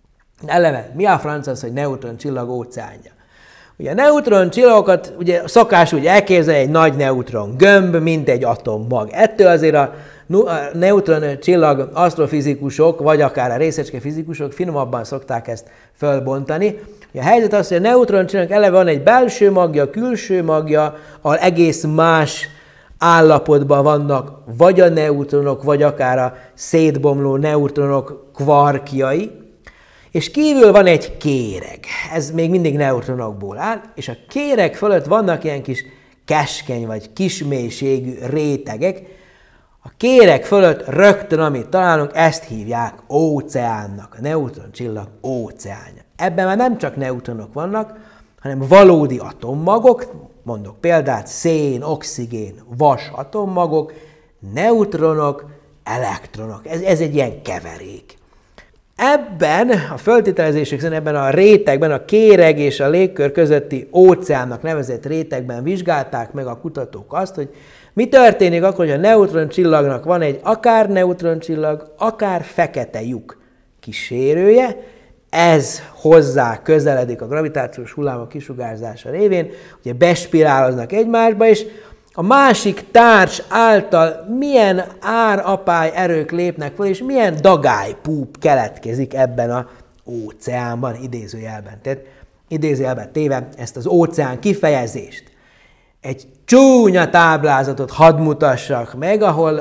Eleve, mi a franc az, hogy neutron csillag óceánja? Ugye a neutron csillagokat ugye szokás úgy elképzelni egy nagy neutron gömb, mint egy atommag. Ettől azért a neutron csillag asztrofizikusok, vagy akár a részecskefizikusok finomabban szokták ezt fölbontani. A helyzet az, hogy a neutron csillag eleve van egy belső magja, külső magja, ahol egész más állapotban vannak vagy a neutronok, vagy akár a szétbomló neutronok kvarkjai, és kívül van egy kéreg. Ez még mindig neutronokból áll, és a kéreg fölött vannak ilyen kis keskeny vagy kismélységű rétegek. A kéreg fölött rögtön, amit találunk, ezt hívják óceánnak, a neutroncsillag óceánja. Ebben már nem csak neutronok vannak, hanem valódi atommagok, mondok példát, szén, oxigén, vas atommagok, neutronok, elektronok. Ez egy ilyen keverék. Ebben a föltételezések szerint ebben a rétegben, a kéreg és a légkör közötti óceánnak nevezett rétegben vizsgálták meg a kutatók azt, hogy mi történik akkor, hogy a neutroncsillagnak van egy akár neutroncsillag, akár fekete lyuk kísérője, ez hozzá közeledik a gravitációs hullámok kisugárzása révén, ugye bespiráloznak egymásba, és a másik társ által milyen árapály erők lépnek fel, és milyen dagálypúp keletkezik ebben az óceánban, idézőjelben. Tehát idézőjelben téve ezt az óceán kifejezést. Egy csúnya táblázatot hadd mutassak meg, ahol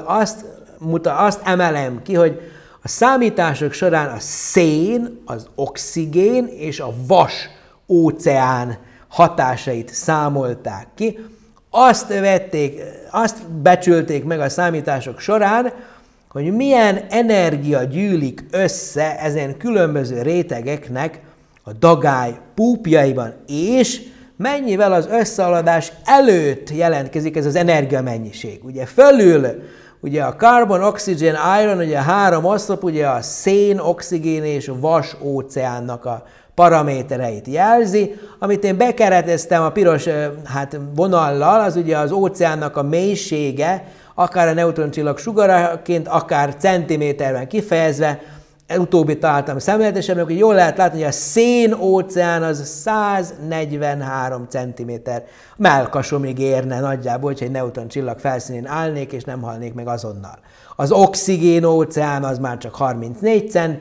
azt emelem ki, hogy a számítások során a szén, az oxigén és a vas óceán hatásait számolták ki. Azt becsülték meg a számítások során, hogy milyen energia gyűlik össze ezen különböző rétegeknek a dagály púpjaiban, és mennyivel az összehaladás előtt jelentkezik ez az energiamennyiség. Ugye fölül ugye a carbon, oxygen, iron, ugye a 3 oszlop, ugye a szén, oxigén és a vas óceánnak a paramétereit jelzi. Amit én bekereteztem a piros vonallal, az ugye az óceánnak a mélysége, akár a neutroncsillag sugaraként, akár centiméterben kifejezve, utóbbi találtam szemléletesebbnek, hogy jól lehet látni, hogy a szén óceán az 143 cm. Mellkasomig érne nagyjából, hogyha egy neutroncsillag felszínén állnék, és nem halnék meg azonnal. Az oxigén óceán az már csak 34 centi,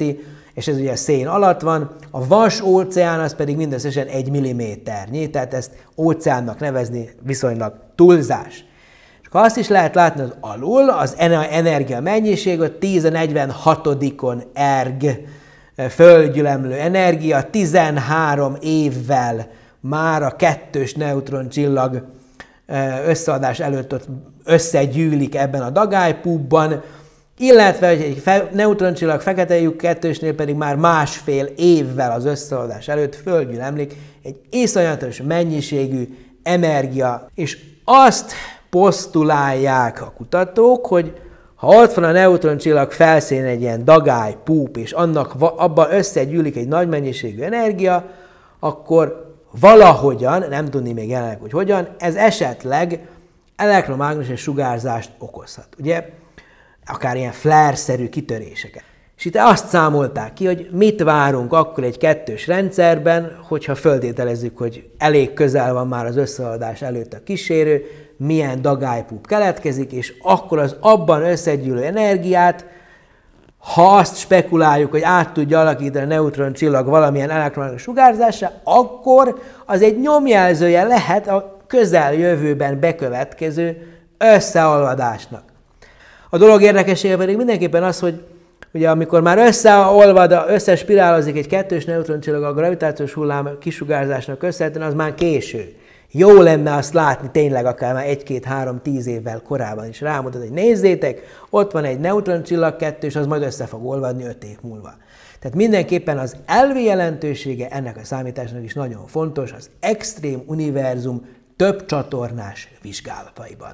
és ez ugye a szén alatt van, a vas óceán az pedig mindösszesen 1 milliméternyi, tehát ezt óceánnak nevezni viszonylag túlzás. És akkor azt is lehet látni, az alul az energia mennyiség, ott 10^46 erg földgyülemlő energia, 13 évvel már a kettős neutroncsillag összeadás előtt ott összegyűlik ebben a dagálypúbban, illetve egy neutroncsillag fekete lyuk kettősnél pedig már 1,5 évvel az összeadás előtt földgyülemlik egy iszonyatos mennyiségű energia, és azt posztulálják a kutatók, hogy ha ott van a neutroncsillag felszínén egy ilyen dagálypúp, és abban összegyűlik egy nagy mennyiségű energia, akkor valahogyan, nem tudni még jelenleg, hogy hogyan, ez esetleg elektromágneses sugárzást okozhat. Ugye, akár ilyen flare-szerű kitöréseket. És itt azt számolták ki, hogy mit várunk akkor egy kettős rendszerben, hogyha föltételezzük, hogy elég közel van már az összeadás előtt a kísérő, milyen dagálypúp keletkezik, és akkor az abban összegyűlő energiát, ha azt spekuláljuk, hogy át tudja alakítani a neutroncsillag valamilyen elektromágneses sugárzásra, akkor az egy nyomjelzője lehet a közeljövőben bekövetkező összeolvadásnak. A dolog érdekessége pedig mindenképpen az, hogy ugye amikor már összespirálozik egy kettős neutroncsillag a gravitációs hullám kisugárzásnak köszönhetően, az már késő. Jó lenne azt látni tényleg akár már 1, 2, 3, 10 évvel korábban is rámutat, hogy nézzétek, ott van egy neutroncsillag kettős, az majd össze fog olvadni 5 év múlva. Tehát mindenképpen az elvi jelentősége ennek a számításnak is nagyon fontos az extrém univerzum több csatornás vizsgálataiban.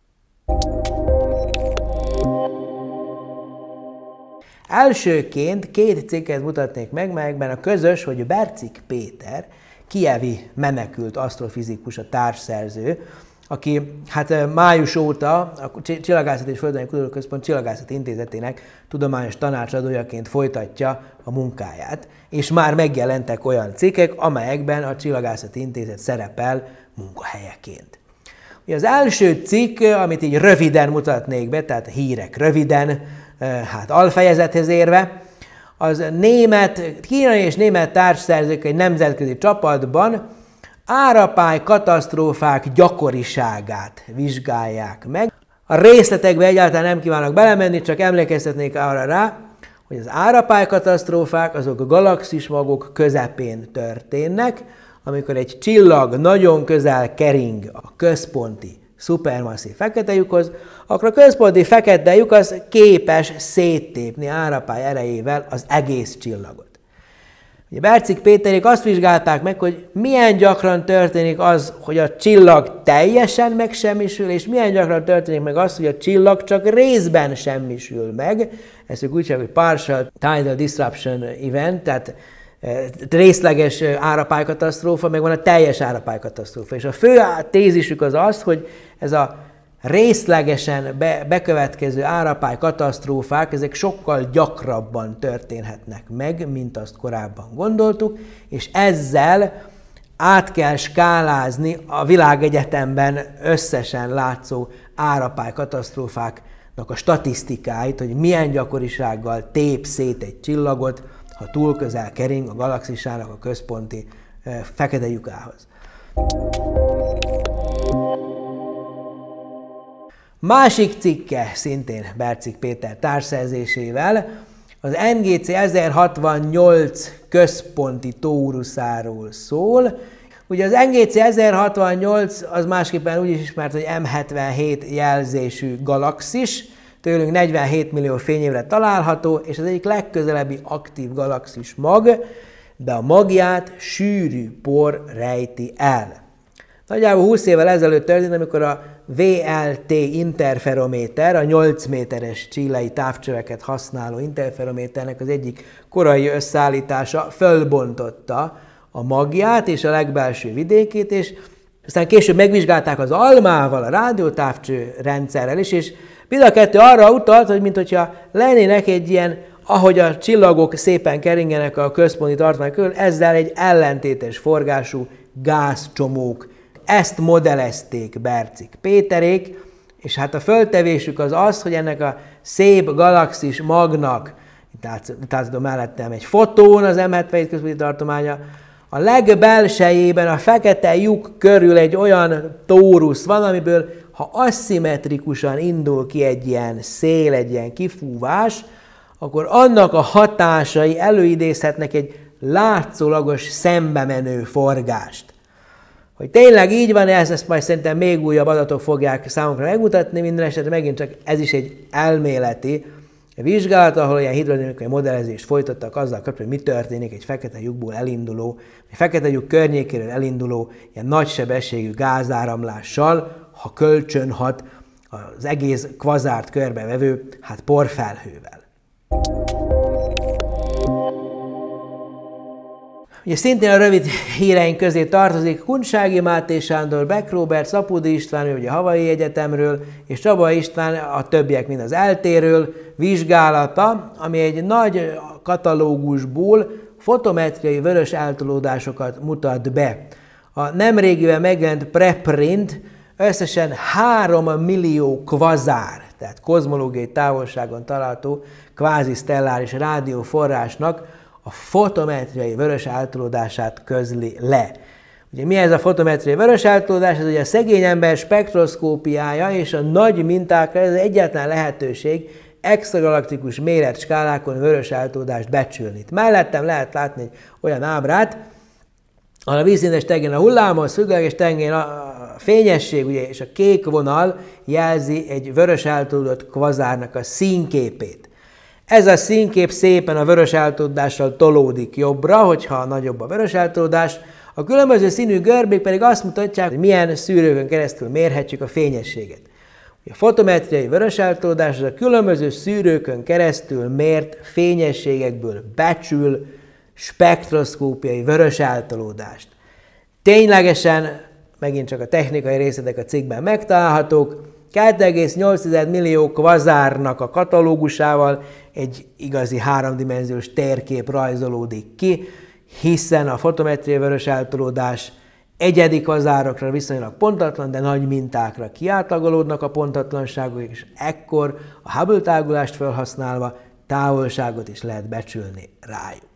Elsőként 2 cikket mutatnék meg, melyekben a közös, hogy Bercik Péter, kijevi menekült asztrofizikus, a társszerző, aki május óta a Csillagászati és Földtudományi Kutatóközpont Csillagászati Intézetének tudományos tanácsadójaként folytatja a munkáját, és már megjelentek olyan cikkek, amelyekben a Csillagászati Intézet szerepel munkahelyeként. Az első cikk, amit így röviden mutatnék be, tehát a hírek röviden, alfejezethez érve, az kínai és német társszerzők egy nemzetközi csapatban árapály katasztrófák gyakoriságát vizsgálják meg. A részletekbe egyáltalán nem kívánok belemenni, csak emlékeztetnék arra rá, hogy az árapály katasztrófák azok a galaxismagok közepén történnek, amikor egy csillag nagyon közel kering a központi szupermasszív fekete lyukhoz, akkor a központi fekete lyuk az képes széttépni árapály erejével az egész csillagot. Ugye Bercik Péterék azt vizsgálták meg, hogy milyen gyakran történik az, hogy a csillag teljesen megsemmisül, és milyen gyakran történik meg az, hogy a csillag csak részben semmisül meg. Ezt úgy hívják, hogy partial tidal disruption event, tehát részleges árapálykatasztrófa, meg van a teljes árapálykatasztrófa. És a fő tézisük az az, hogy ez a részlegesen bekövetkező árapálykatasztrófák, ezek sokkal gyakrabban történhetnek meg, mint azt korábban gondoltuk, és ezzel át kell skálázni a világegyetemben összesen látszó árapálykatasztrófáknak a statisztikáit, hogy milyen gyakorisággal tép szét egy csillagot, ha túl közel kering a galaxisának a központi fekete lyukához. Másik cikke, szintén Bercik Péter társszerzésével, az NGC 1068 központi tóruszáról szól. Ugye az NGC 1068 az másképpen úgy is ismert, hogy M77 jelzésű galaxis, tőlünk 47 millió fényévre található, és az egyik legközelebbi aktív galaxis mag, de a magját sűrű por rejti el. Nagyjából 20 évvel ezelőtt történt, amikor a VLT interferométer, a 8 méteres chilei távcsöveket használó interferométernek az egyik korai összeállítása fölbontotta a magját és a legbelső vidékét, és aztán később megvizsgálták az ALMA-val, a rádiótávcső rendszerrel is, és mind a kettő arra utalt, hogy mintha lennének egy ilyen, ahogy a csillagok szépen keringenek a központi tartomány körül, ezzel egy ellentétes forgású gázcsomók. Ezt modellezték Bercik Péterék, és hát a föltevésük az az, hogy ennek a szép galaxis magnak itt látszom mellettem egy fotón az M77 központi tartománya. A legbelsejében a fekete lyuk körül egy olyan tórusz van, amiből ha aszimmetrikusan indul ki egy ilyen szél, egy ilyen kifúvás, akkor annak a hatásai előidézhetnek egy látszólagos szembe menő forgást. Hogy tényleg így van, ezt majd szerintem még újabb adatok fogják számunkra megmutatni, minden esetre megint csak ez is egy elméleti vizsgálat, ahol ilyen hidrodinamikai modellezést folytattak azzal kapcsolatban, hogy mi történik egy fekete lyukból elinduló, egy fekete lyuk környékéről elinduló ilyen nagy sebességű gázáramlással, ha kölcsönhat az egész kvazárt körbevevő porfelhővel. Ugye szintén a rövid híreink közé tartozik Kunsági Máté Sándor, Beck Róbert, Szapódi István, ugye a Hawaii Egyetemről, és Csaba István, a többiek mind az ELTE-ről vizsgálata, ami egy nagy katalógusból fotometriai vörös eltolódásokat mutat be. A nemrégiben megjelent preprint összesen 3 millió kvazár, tehát kozmológiai távolságon található kvázisztelláris rádióforrásnak a fotometriai vörös eltolódását közli le. Ugye mi ez a fotometriai vörös eltolódás? Ez ugye a szegény ember spektroszkópiája és a nagy mintákra ez egyetlen lehetőség extragalaktikus méretskálákon vörös eltolódást becsülni. Itt mellettem lehet látni egy olyan ábrát, ahol a vízszintes tengelyén a hullámos, függőleges tengelyén a fényesség ugye, és a kék vonal jelzi egy vörös eltolódott kvazárnak a színképét. Ez a színkép szépen a vörös eltolódással tolódik jobbra, hogyha nagyobb a vörös eltolódás. A különböző színű görbék pedig azt mutatják, hogy milyen szűrőkön keresztül mérhetjük a fényességet. A fotometriai vörös eltolódás az a különböző szűrőkön keresztül mért fényességekből becsül spektroszkópiai vörös eltolódást. Ténylegesen, megint csak a technikai részletek a cikkben megtalálhatók, 2,8 millió kvazárnak a katalógusával egy igazi háromdimenziós térkép rajzolódik ki, hiszen a fotometriai vörös eltolódás egyedi kvazárokra viszonylag pontatlan, de nagy mintákra kiátlagolódnak a pontatlanságok, és ekkor a Hubble tágulást felhasználva távolságot is lehet becsülni rájuk.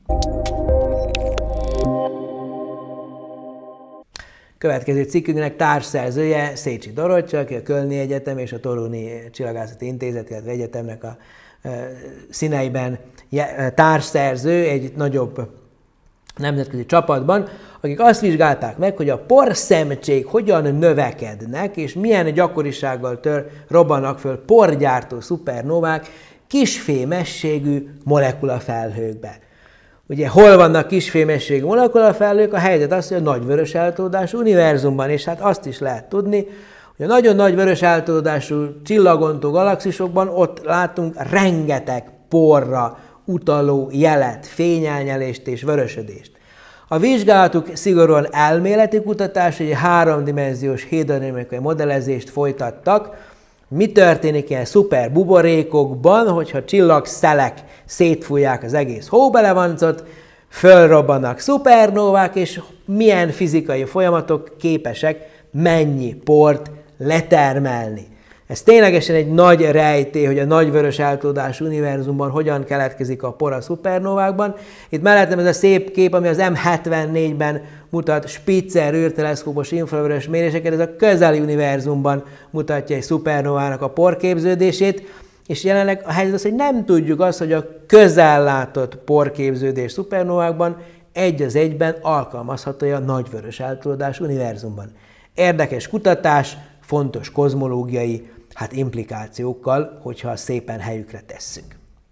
Következő cikkünknek társszerzője Szécsi Dorottya, aki a Kölni Egyetem és a Toruni Csillagászati Intézet, illetve egyetemnek a színeiben társszerző egy nagyobb nemzetközi csapatban, akik azt vizsgálták meg, hogy a porszemcsék hogyan növekednek, és milyen gyakorisággal robbannak föl porgyártó szupernovák kisfémességű molekulafelhőkbe. Ugye hol vannak kisfémességű molekulafelhők? A helyzet az, hogy a nagy vörös eltolódású univerzumban, és hát azt is lehet tudni, hogy a nagyon nagy vörös eltolódású csillagontó galaxisokban ott látunk rengeteg porra utaló jelet, fényelnyelést és vörösödést. A vizsgálatuk szigorúan elméleti kutatás, egy háromdimenziós hidrodinamikai modellezést folytattak. Mi történik ilyen szuper buborékokban, hogyha csillagszelek szétfújják az egész hóbelevancot, fölrobbannak szupernóvák, és milyen fizikai folyamatok képesek mennyi port letermelni. Ez ténylegesen egy nagy rejtély, hogy a nagyvörös eltolódású univerzumban hogyan keletkezik a por a szupernovákban. Itt mellettem ez a szép kép, ami az M74-ben mutat Spitzer űrteleszkópos infravörös méréseket, ez a közeli univerzumban mutatja egy szupernovának a porképződését, és jelenleg a helyzet az, hogy nem tudjuk azt, hogy a közellátott porképződés szupernovákban egy az egyben alkalmazható a nagyvörös eltolódású univerzumban. Érdekes kutatás, fontos kozmológiai implikációkkal, hogyha szépen helyükre tesszük.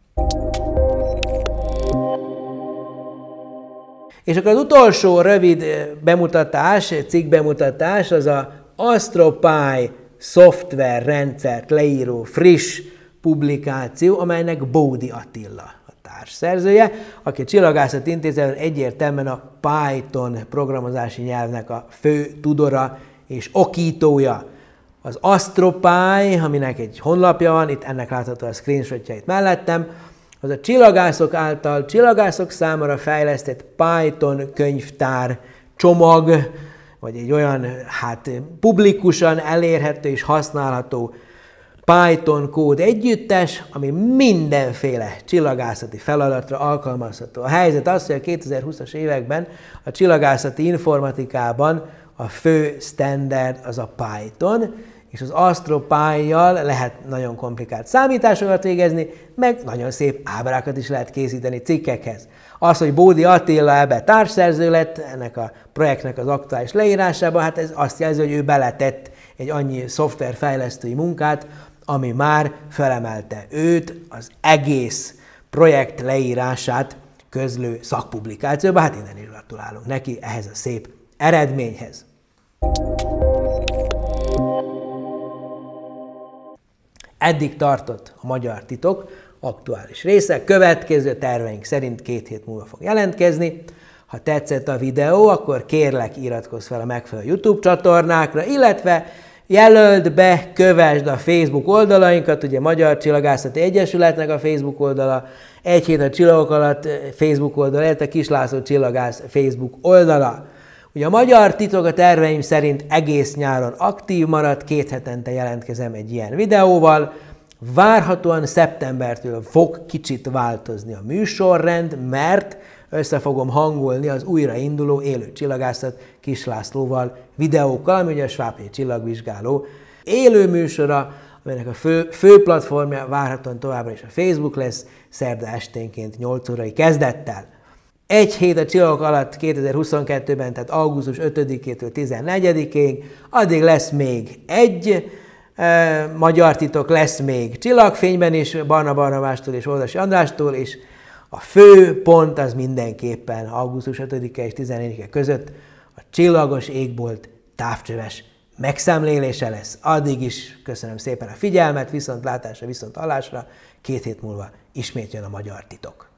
És akkor az utolsó rövid bemutatás, cikkbemutatás, az az AstroPy szoftverrendszert leíró friss publikáció, amelynek Bódi Attila a társszerzője, aki a Csillagászati Intézetben egyértelműen a Python programozási nyelvnek a fő tudora és okítója. Az AstroPy, aminek egy honlapja van, itt ennek látható a screenshotja itt mellettem, az a csillagászok által csillagászok számára fejlesztett Python könyvtár csomag, vagy egy olyan publikusan elérhető és használható Python kód együttes, ami mindenféle csillagászati feladatra alkalmazható. A helyzet az, hogy a 2020-as években a csillagászati informatikában a fő standard az a Python, és az AstroPy-jal lehet nagyon komplikált számításokat végezni, meg nagyon szép ábrákat is lehet készíteni cikkekhez. Az, hogy Bódi Attila ebbe társszerző lett ennek a projektnek az aktuális leírásában, hát ez azt jelzi, hogy ő beletett egy annyi szoftverfejlesztői munkát, ami már felemelte őt az egész projekt leírását közlő szakpublikációba. Hát innen is gratulálunk neki ehhez a szép eredményhez. Eddig tartott a Magyar Titok aktuális része. Következő terveink szerint 2 hét múlva fog jelentkezni. Ha tetszett a videó, akkor kérlek iratkozz fel a megfelelő YouTube csatornákra, illetve jelöld be, kövesd a Facebook oldalainkat, ugye Magyar Csillagászati Egyesületnek a Facebook oldala, Egy hét a csillagok alatt Facebook oldala, illetve Kis László Csillagász Facebook oldala. Ugye a Magyar Titok a terveim szerint egész nyáron aktív maradt, 2 hetente jelentkezem egy ilyen videóval. Várhatóan szeptembertől fog kicsit változni a műsorrend, mert össze fogom hangolni az újrainduló élő csillagászat Kis Lászlóval videókkal, ami ugye a Svábhelyi Csillagvizsgáló élő műsora, aminek a fő platformja várhatóan továbbra is a Facebook lesz, szerda esténként 8 órai kezdettel. Egy hét a csillagok alatt 2022-ben, tehát augusztus 5-től 14-ig, addig lesz még egy Magyar Titok, lesz még Csillagfényben is, Barna Barnavástól és Oldasi Andrástól, és a fő pont az mindenképpen augusztus 5-e és 14-e között a csillagos égbolt távcsöves megszemlélése lesz. Addig is köszönöm szépen a figyelmet, viszontlátásra, viszonthallásra, 2 hét múlva ismét jön a Magyar Titok.